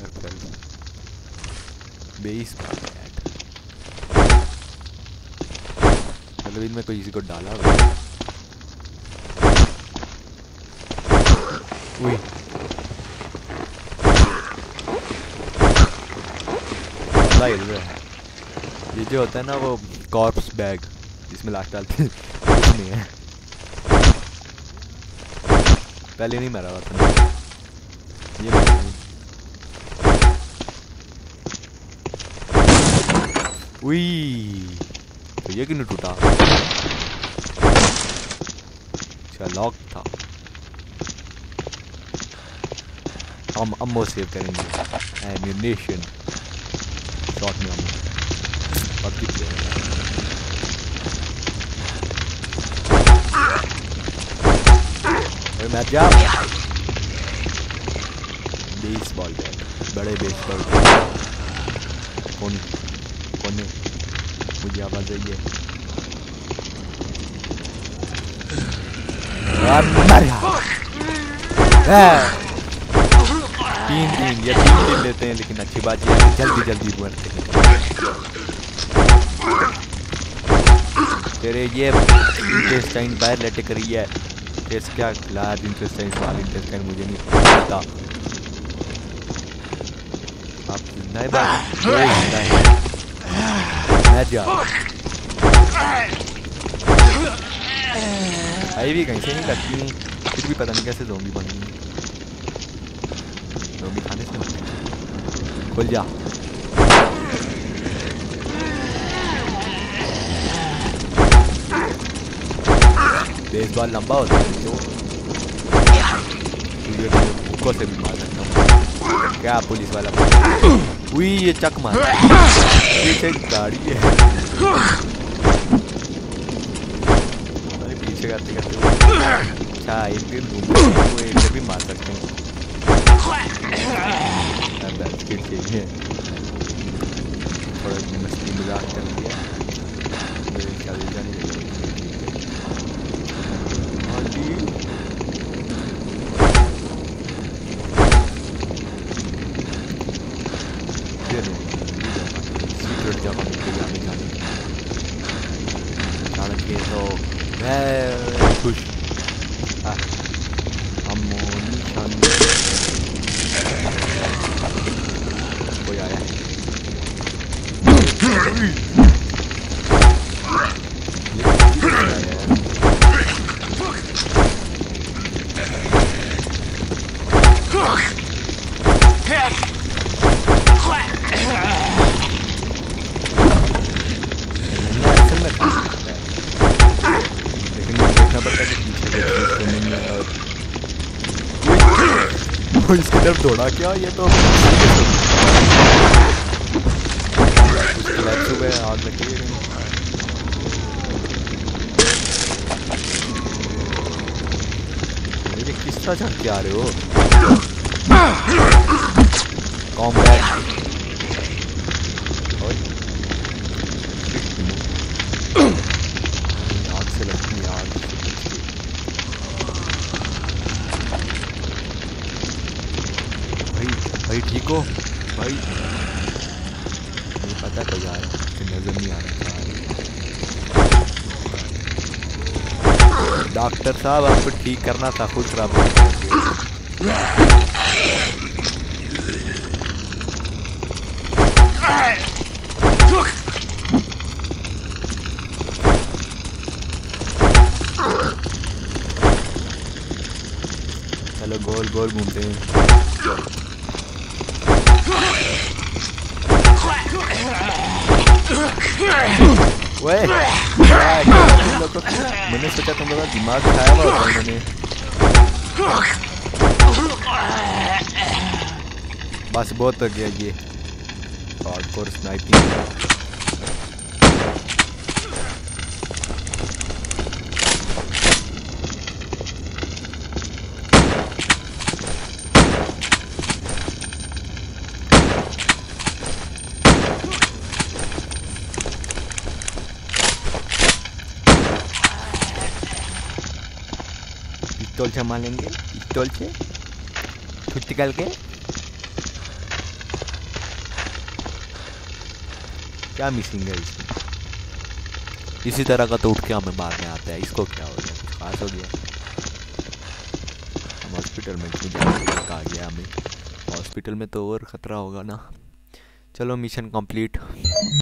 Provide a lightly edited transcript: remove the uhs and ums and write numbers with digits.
Base का bat. मतलब इनमें कोई किसी को डाला हुआ है। उई ये जो होता है ना वो कॉर्प्स बैग जिसमें लाश डालते हैं नहीं है। पहले नहीं मरा हुआ था ये उई तो ये क्यों टूटा? अच्छा लॉक था। हम अम्मो सेव करेंगे एम्यूनेशन शॉट में अम्मो पबजी प्लेयर मैच जा बेसबॉल बैट बड़े बेसबॉल कौन है मुझे आवाज आई है। तीन ये तीन किल लेते हैं लेकिन अच्छी बात यह है जल्दी जल्दी मरते हैं। तेरे ये इंटेस्टाइन बाहर लेटे करी है टेस्ट क्या लार्ज इंटेस्टाइन स्मॉल इंटेस्टाइन मुझे नहीं पता। आप नए बात मैं जा आई भी कहीं से नहीं करती फिर भी पता नहीं कैसे ज़ोंबी बन गई। ज़ोंबी खाने से खुल जा। बेसबॉल लंबा होता है तो ऊपर से भी मार सकता हूँ। क्या पुलिस वाला उई ये चक मार पीछे गाड़ी है पीछे करते करते अच्छा एक भी मार सकते हैं। थोड़ा मस्ती मजाक कर लिया खुश कोई आया इसकी तरफ दौड़ा क्या ये तो सुबह आग लगी है। ये किस तरह चढ़ के आ रहे हो कॉम्बैट आग से लगती है आग भाई ठीक हो भाई नहीं पता कोई आ रहा है नजर नहीं आ रहा। डॉक्टर साहब आपको ठीक करना था खुद खराब हो चलो गोल गोल घूमते हैं। मैंने सोचा तुम लोग दिमाग खाया हुआ होता मैंने बस बहुत हो गया ये हार्डकोर स्नाइपिंग। पिस्तौल से मारेंगे पिस्तौल से छुट्टी करके क्या मिसिंग है इसमें? इसी तरह का तो उठ के हमें मारने आता है। इसको क्या हो गया? कुछ खास हो गया? हम हॉस्पिटल में क्यों जाने कहा गया हमें? हॉस्पिटल में तो और ख़तरा होगा ना। चलो मिशन कंप्लीट।